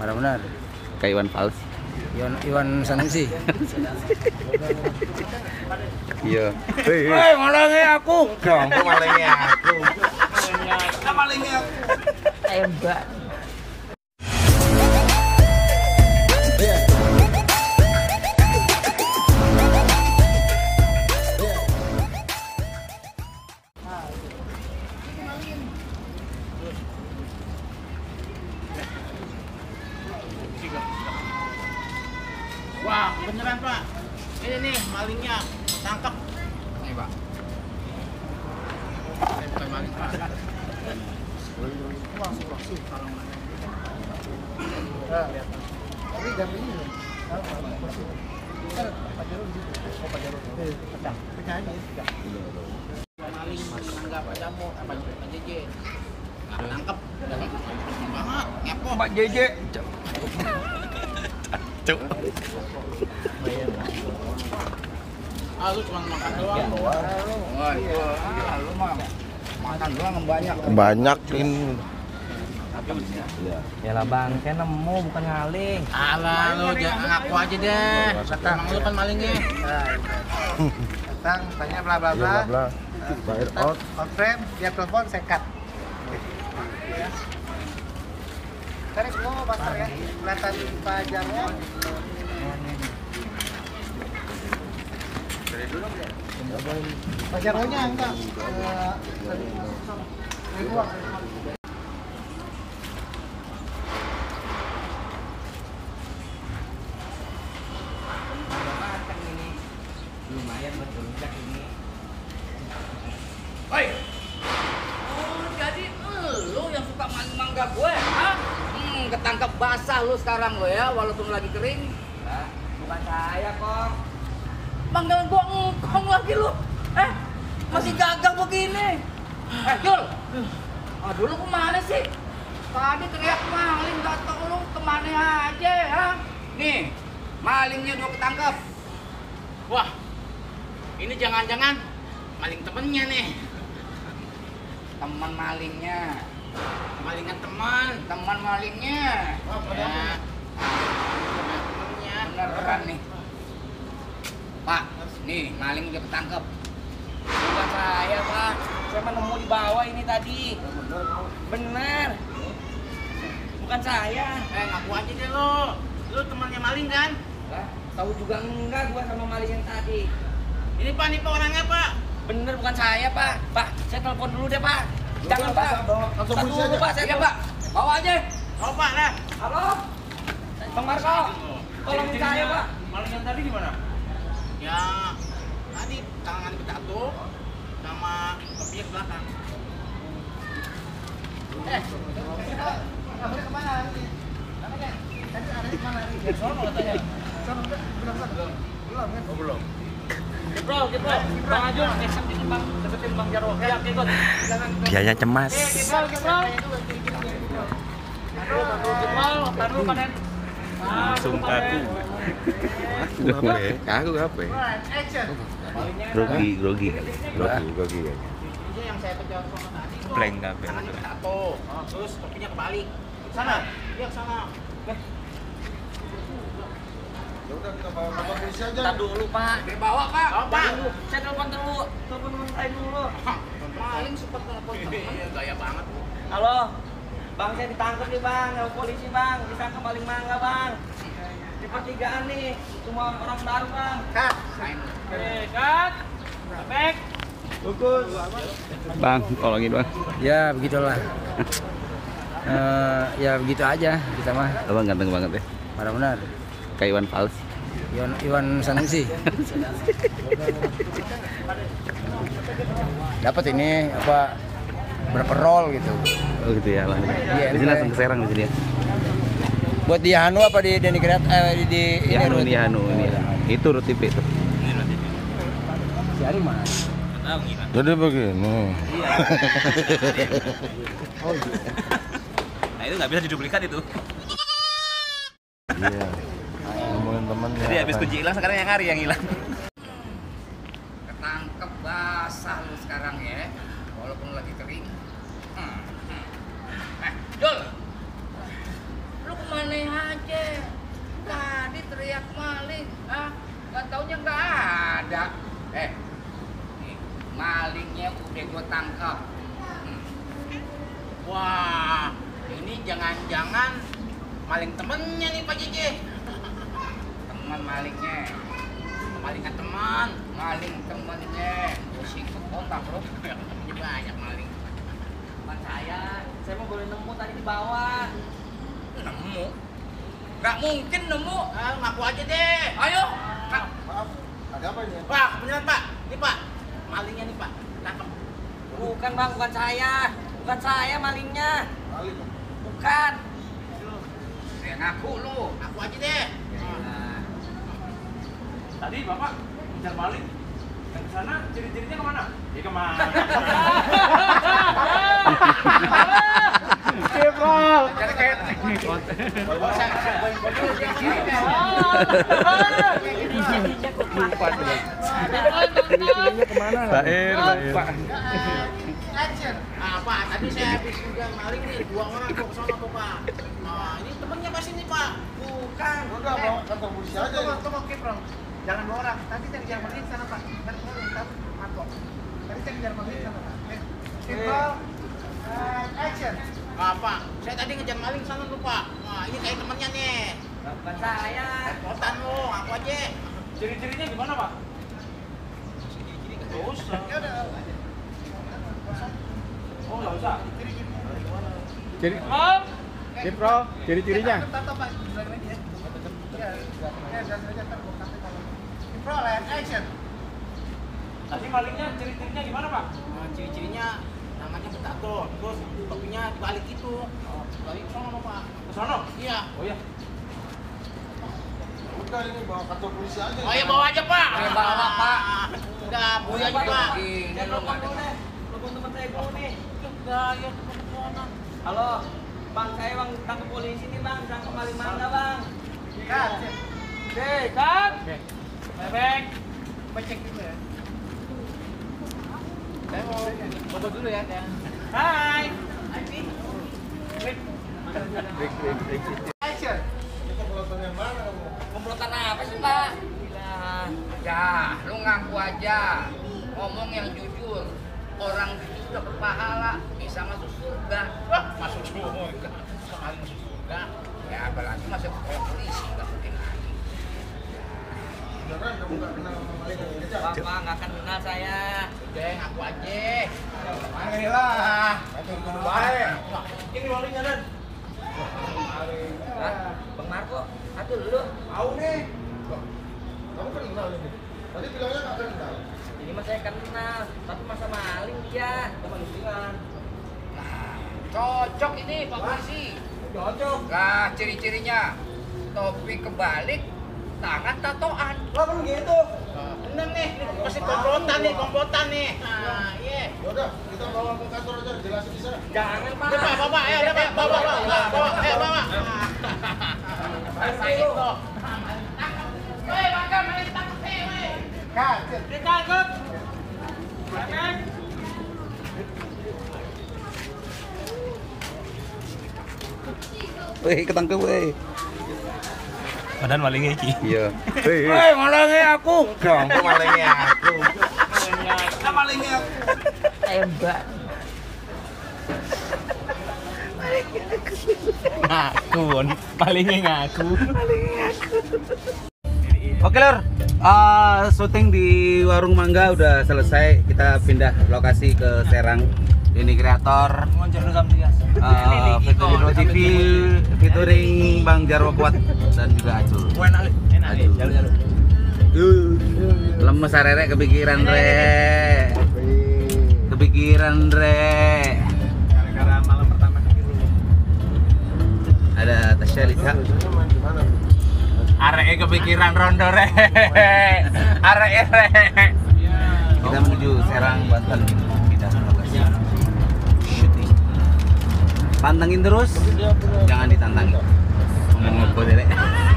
Parah benar. Kayak Iwan Fals. Iwan Sanusi. Iya. Hei, malangnya aku. Kamu malangnya aku. Malangnya aku. Tembak. Wah, beneran Pak. Ini nih malingnya, tangkap. Nih Pak. Ini bukan maling Pak. Langsung kalau mana. Tapi jam ini loh. Pak Jarod di situ. Oh, Pak Jarod. Pecah. Pecah ini. Maling menanggap padamu, Pak JJ. Nggak tangkap. Banget, ngepo. Pak JJ. Cuk. Ah, lu cuma makan doang. Wah, itu. Lu mah makan doang banyak. Banyakin. Ya lah Bang, saya nemu bukan ngaling. Alah, lu jangan ngaku aja deh. Emang lu kan malingnya. Datang, tanya bla bla bla. Bayar out. On frame, dia telepon, saya cut. Tadi semua pasar ya, kelihatan Pak Jarwo. Pak Jarwonya enggak. Lumayan betul ini. Oi, Jadi lu yang suka maling mangga gue, ah? Ketangkep basah lu sekarang lo ya, walaupun lagi kering. Nah, bukan saya kok. Manggil gua engkong lagi lu. Masih gagal begini. Jul. Aduh lu kemana sih? Tadi teriak maling, datang lu kemana aja ya? Nih, malingnya udah ketangkep. wah. Ini jangan-jangan maling temennya nih. Teman malingnya. Malingan teman. Teman malingnya. Ya. Temennya. Beneran nih. Pak, nih maling udah ketangkep. Bukan saya Pak, saya nemu di bawah ini tadi. Bener. Bukan saya. Ngaku aja deh lo. Lu temannya maling kan? Lah, tahu juga enggak gua sama maling yang tadi. Ini Pak orangnya Pak. Bener bukan saya Pak. Pak, saya telepon dulu deh Pak. Jangan Pak. Langsung Tunggu dulu Pak, saya Pak. Bawa aja. Oh Pak lah. Halo. Bang Marco. Tolongin saya Pak. Maling yang tadi gimana? Ya, tadi tangan bertato sama kepala belakang. Kamu kemana hari ini? Tadi ada di mana hari ini? Sono katanya. Sono belum kan? Belum kan? Oh belum. Bang Ajun, deketin Bang Jarwo. Ya, ikut. Biaya cemas. Taruh panen. Langsung kaku. Kaku apa? Action. Grogi. Ini yang saya kejar sama tadi. Blank apa? Tangannya bertato. Terus topinya kebalik. Sana. Dia ke sana. Ya udah kita bawa kantor polisi aja. Entar dulu, Pak. Dibawa, Pak. Oh, Pak. Dulu. Saya telepon dulu. Telepon teman dulu. Maling super telepon. Iya, gaya banget. Halo. Bang, saya ditangkap nih, Bang. Sama polisi, Bang. Disangka maling mangga, Bang. Di pertigaan nih. Semua orang baru, Bang. Cut. Kat. Baik. Bang, tolongin Bang. Ya begitulah. Ya begitu aja kita mah. Abang ganteng banget ya. Parah benar. Kayak Iwan Fals. Iwan Sanusi. Dapat ini apa berapa roll gitu. Oh gitu ya, Bang. Iya, Di sini langsung ke Serang di sini ya. Buat di Hanu apa di Deni Kreat di Ini Hanu ini. Itu Rut TV itu. Si Ari mah. Jadi begini. Nah itu nggak bisa diduplikat itu. Iya. Ngomongin temen. Jadi habis kunci hilang sekarang yang Ari yang hilang. Ketangkep basah lu sekarang ya. Walaupun lagi kering. Jul. Lu kemana Nggak taunya nggak ada. Nih, malingnya udah gua tangkap. Wah, ini jangan-jangan maling temennya nih Pak Jj. Teman malingnya. Malingan teman. Maling temennya. Gua sikut kontak bro. Temennya banyak maling. Bukan saya mau boleh nemu tadi di bawah. Nemu. Nggak mungkin nemu. Ah, ngaku aja deh. Ayo. Maaf, ada apa ini? Pak, beneran Pak. Ini Pak, malingnya nih Pak. Tangkap. Bukan bang, bukan saya. Bukan saya malingnya. Maling. Bukan. Ya ngaku lu. Ngaku aja deh. Nah, Tadi Bapak ngejar maling. Yang sana ciri-cirinya kemana? Ya kemana? Bair. Action. Ah, Pak, tadi saya habis ngejar maling nih, 2 orang kok ke sono tuh, Pak. Nah, ini temennya pasti nih, Pak. bukan. Udah bawa kantor polisi aja. Tunggu, Kiprong. Jangan 2 orang. Tadi saya kejar maling sana, Pak. Tadi saya kejar maling sana, Pak. Kiprong. Action. Ah, Pak, saya tadi ngejar maling sana tuh, Pak. Nah, ini kayak temennya nih. Bukan saya. Repotan lo, ngaku aja. Ciri-cirinya gimana Pak? Nggak usah. Ya udah. Oh nggak usah. Ciri Om. Kipro, ciri-cirinya. Tato, Pak. Bilang lagi ya. Ya, jangan aja ntar gua kasih kalau. Kiprong, action. Tadi malingnya ciri-cirinya gimana Pak? Nah, ciri-cirinya namanya Betato, terus topinya balik itu. Balik sono, Pak. Ke sono? Iya. Oh iya. Udah ini bawa kantor polisi aja. Oh iya, bawa aja, Pak. Iya, bawa, Pak. Udah, bawa aja, Pak. Ini lo nggak ada. Telepon teman saya dulu nih. Udah, ya teman-teman. Halo, bang saya bang tangkap polisi nih bang, tangkap maling mangga bang. Cut. Oke, kan? Bebek. Cek dulu ya. Saya mau foto dulu ya, ya. Hai. Action. Kita peloton yang mana kamu? Komplotan apa sih mbak? Gila. Ya, lu ngaku aja. Ngomong yang jujur. Orang jujur udah berpahala, bisa masuk surga. Wah, masuk surga. Sekali masuk surga. Ya apalagi masuk ke polisi, nggak mungkin lagi. Beneran kamu nggak kenal sama maling yang dikejar? Bapak nggak akan kenal saya. Udah, ngaku aja. Ayolah. Atur dulu baik. Ini malingnya Dan. Hah? Bang Marco, aduh lu. Tahu nih. Loh, kamu kenal ini? Tadi bilangnya nggak kenal. Ini mah saya kenal, tapi masa maling dia. Kemanusiaan. Cocok ini Pak Polisi. Cocok. Lah ciri-cirinya topi kebalik, tangan tatoan. Lah kan gitu. Bener nih, ini pasti komplotan nih, komplotan nih. Nah, iya. Yaudah, kita bawa ke kantor aja, jelasin di sana. Jangan Pak. Udah, Pak, bawa, ayo, udah, Pak, bawa. Bawa. Rasain tuh. Woi, makan, main tangkap, woi. Cut. Ditangkap. Bebek. Weh, ketangkep weh. Badan malingnya iki. Iya. Woi, malingnya aku. Dong, kok malingnya aku. Malingnya aku. Tembak. Ngaku, Bon. Malingnya ngaku. Oke lor, syuting di Warung Mangga udah selesai. Kita pindah lokasi ke Serang. Ini kreator Video TV featuring Bang Jarwo Kuat dan juga Acul. Acul. Lemes arek kepikiran re. Kepikiran re. Gara-gara malam pertama gitu. Ada Tasya Lisa. Biasanya main di mana? Areke kepikiran rondo re. Areke re. Kita menuju Serang, Banten. Kita lokasi syuting. Pantengin terus, jangan ditantangi. Ngomong ngepo deh.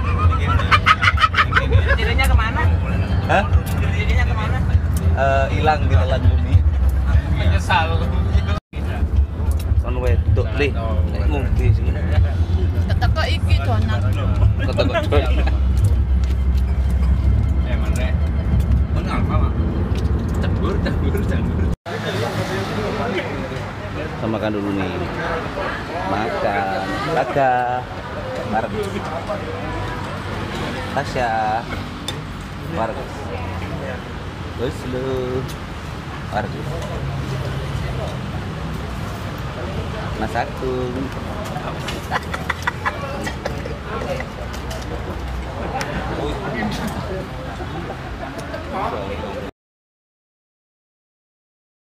Jadinya kemana? Hah? Jadinya kemana? Hilang di telan bumi. Menyesal. Kon wedok li. Ngombe sih. Teka iki donan. Kata kok. Kita makan dulu nih. Makan. Laka. Margus. Tasya. Margus. Wislu. Margus. Mas Agung.